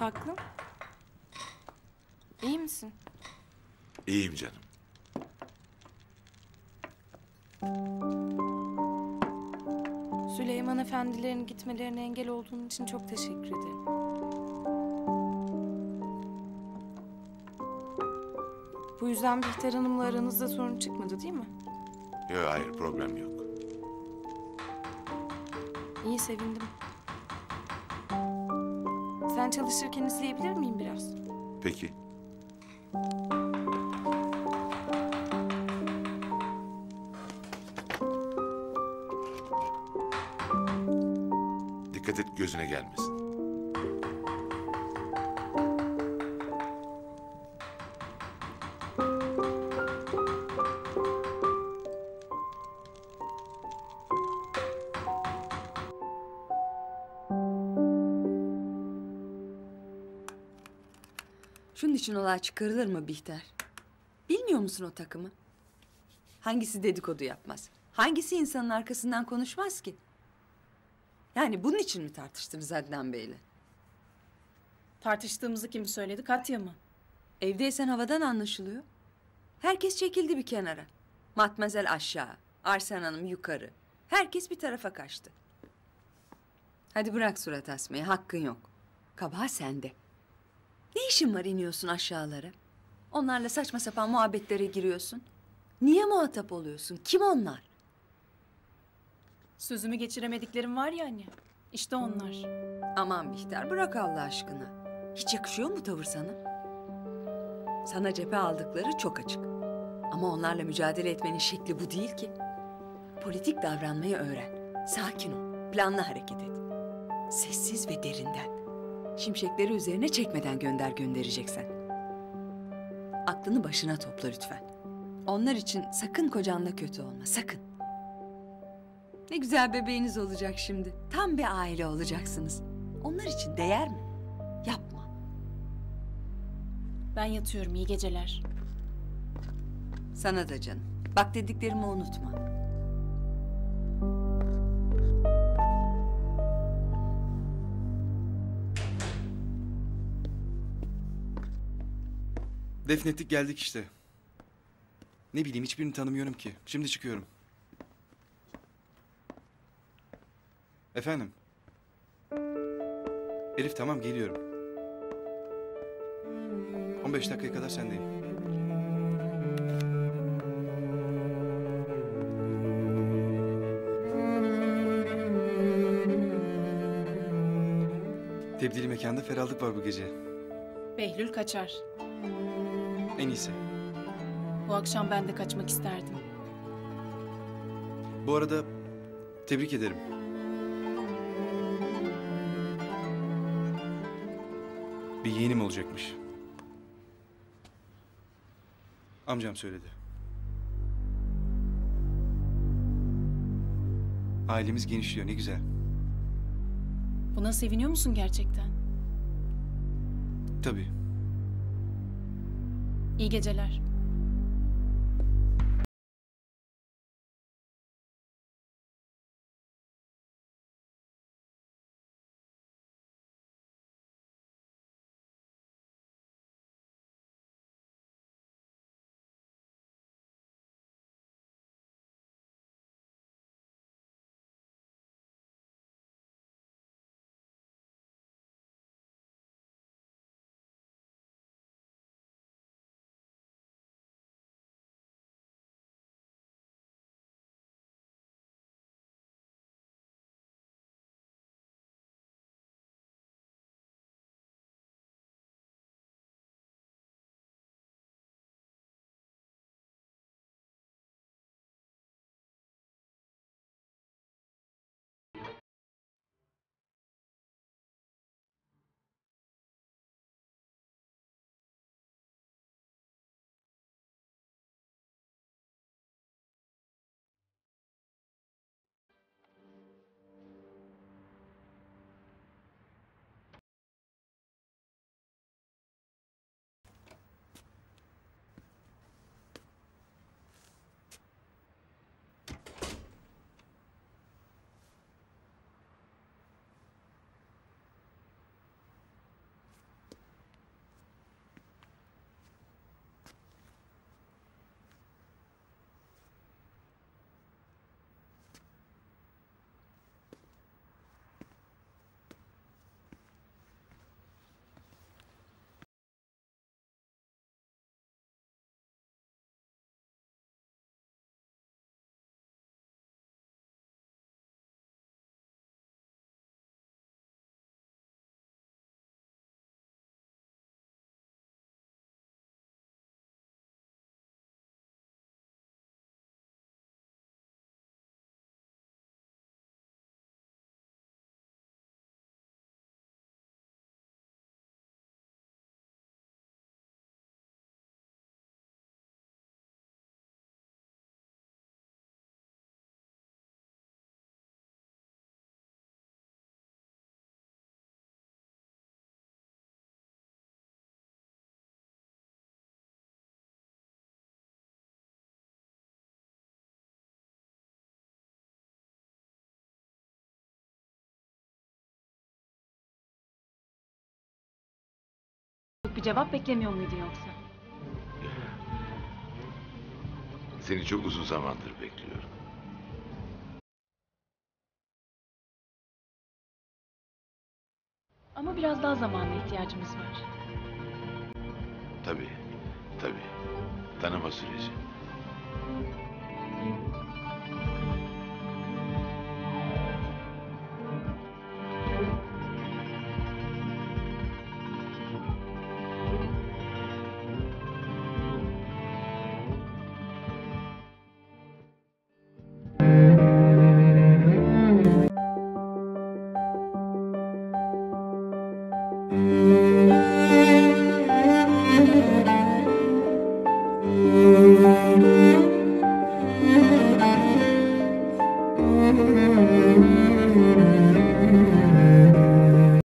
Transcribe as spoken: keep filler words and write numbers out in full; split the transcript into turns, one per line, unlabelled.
taklım? İyi misin?
İyiyim canım.
Süleyman efendilerin gitmelerine engel olduğun için çok teşekkür ederim. Bu yüzden Bihter Hanım'la aranızda sorun çıkmadı değil mi?
Yok, hayır, problem yok.
İyi, sevindim. Sen çalışırken izleyebilir miyim biraz?
Peki. Dikkat et, gözüne gelmesin.
Şunun için olay çıkarılır mı Bihter? Bilmiyor musun o takımı? Hangisi dedikodu yapmaz? Hangisi insanın arkasından konuşmaz ki? Yani bunun için mi tartıştınız Adnan Bey'le?
Tartıştığımızı kim söyledi? Katya mı?
Evdeysen havadan anlaşılıyor. Herkes çekildi bir kenara. Matmazel aşağı, Arsen Hanım yukarı. Herkes bir tarafa kaçtı. Hadi bırak surat asmayı, hakkın yok. Kabahat sende. Ne işin var iniyorsun aşağılara? Onlarla saçma sapan muhabbetlere giriyorsun. Niye muhatap oluyorsun? Kim onlar?
Sözümü geçiremediklerim var ya anne. İşte onlar.
Aman Bihter, bırak Allah aşkına. Hiç yakışıyor mu tavır sana? Sana cephe aldıkları çok açık. Ama onlarla mücadele etmenin şekli bu değil ki. Politik davranmayı öğren. Sakin ol, planlı hareket et. Sessiz ve derinden. Şimşekleri üzerine çekmeden gönder göndereceksen. Aklını başına topla lütfen. Onlar için sakın kocanla kötü olma, sakın. Ne güzel bebeğiniz olacak şimdi. Tam bir aile olacaksınız. Onlar için değer mi? Yapma.
Ben yatıyorum. İyi geceler.
Sana da canım. Bak dediklerimi unutma.
Defnettik geldik işte. Ne bileyim, hiçbirini tanımıyorum ki. Şimdi çıkıyorum. Efendim? Elif tamam, geliyorum. on beş dakikaya kadar sendeyim. Tebdili mekanda ferahlık var bu gece.
Behlül kaçar.
En iyisi.
Bu akşam ben de kaçmak isterdim.
Bu arada tebrik ederim. Bir yeğenim olacakmış. Amcam söyledi. Ailemiz genişliyor, ne güzel.
Buna seviniyor musun gerçekten?
Tabii.
İyi geceler. bir cevap beklemiyor muydun yoksa?
Seni çok uzun zamandır bekliyorum.
Ama biraz daha zamana ihtiyacımız var.
Tabii, tabii. Tanıma süreci.
Thank you.